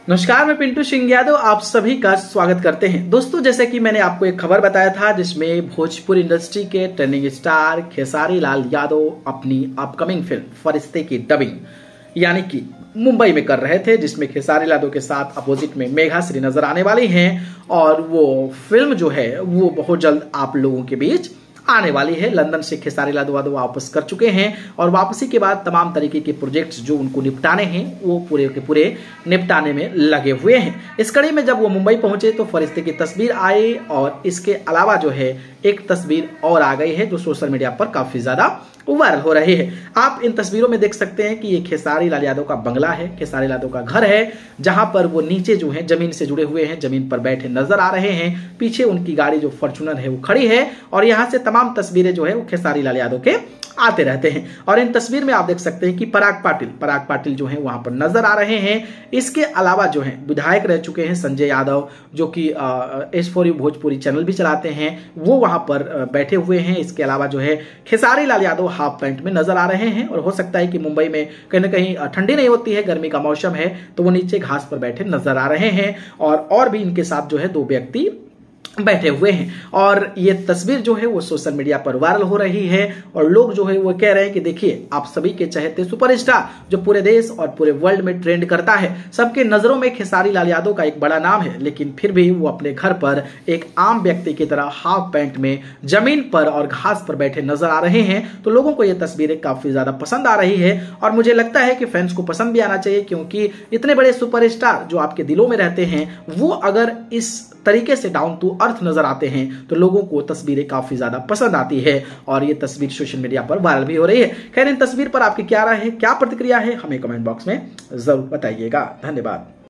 नमस्कार, मैं पिंटू सिंह यादव आप सभी का स्वागत करते हैं। दोस्तों, जैसे कि मैंने आपको एक खबर बताया था जिसमें भोजपुरी इंडस्ट्री के ट्रेंडिंग स्टार खेसारी लाल यादव अपनी अपकमिंग फिल्म फरिश्ते की डबिंग यानी कि मुंबई में कर रहे थे, जिसमें खेसारी लाल यादव के साथ अपोजिट में मेघा श्री नजर आने वाली हैं और वो फिल्म जो है वो बहुत जल्द आप लोगों के बीच आने वाली है। लंदन से खेसारी लाल यादव वापस कर चुके हैं और वापसी के बाद तमाम तरीके के प्रोजेक्ट्स जो उनको निपटाने हैं वो पूरे के पूरे निपटाने में लगे हुए हैं। इस कड़ी में जब वो मुंबई पहुंचे तो फरिश्ते की तस्वीर आई और इसके अलावा जो है एक तस्वीर और आ गई है जो सोशल मीडिया पर काफी ज्यादा वायरल हो रही है। आप इन तस्वीरों में देख सकते हैं कि ये खेसारी लाल यादव का बंगला है, खेसारी लाल यादव का घर है, जहां पर वो नीचे जो है जमीन से जुड़े हुए हैं, जमीन पर बैठे नजर आ रहे हैं। पीछे उनकी गाड़ी जो फॉर्च्यूनर है वो खड़ी है और यहां से तमाम तस्वीरें जो है वो खेसारी लाल यादव के आते रहते हैं। और इन तस्वीर में आप देख सकते हैं कि पराग पाटिल जो है वहां पर नजर आ रहे हैं। इसके अलावा जो है विधायक रह चुके हैं संजय यादव, जो कि S4U भोजपुरी चैनल भी चलाते हैं, वो वहां पर बैठे हुए हैं। इसके अलावा जो है खेसारी लाल यादव हाफ पैंट में नजर आ रहे हैं और हो सकता है कि मुंबई में कहीं ना कहीं ठंडी नहीं होती है, गर्मी का मौसम है, तो वो नीचे घास पर बैठे नजर आ रहे हैं और भी इनके साथ जो है दो व्यक्ति बैठे हुए हैं। और ये तस्वीर जो है वो सोशल मीडिया पर वायरल हो रही है और लोग जो है वो कह रहे हैं कि देखिए, आप सभी के चहेते सुपरस्टार जो पूरे देश और पूरे वर्ल्ड में ट्रेंड करता है, सबके नजरों में खेसारी लाल यादव का एक बड़ा नाम है, लेकिन फिर भी वो अपने घर पर एक आम व्यक्ति की तरह हाफ पैंट में जमीन पर और घास पर बैठे नजर आ रहे हैं। तो लोगों को ये तस्वीरें काफी ज्यादा पसंद आ रही है और मुझे लगता है कि फैंस को पसंद भी आना चाहिए, क्योंकि इतने बड़े सुपरस्टार जो आपके दिलों में रहते हैं वो अगर इस तरीके से डाउन टू अर्थ नजर आते हैं तो लोगों को तस्वीरें काफी ज्यादा पसंद आती है और ये तस्वीर सोशल मीडिया पर वायरल भी हो रही है। खैर, इन तस्वीर पर आपकी क्या राय है, क्या प्रतिक्रिया है, हमें कमेंट बॉक्स में जरूर बताइएगा। धन्यवाद।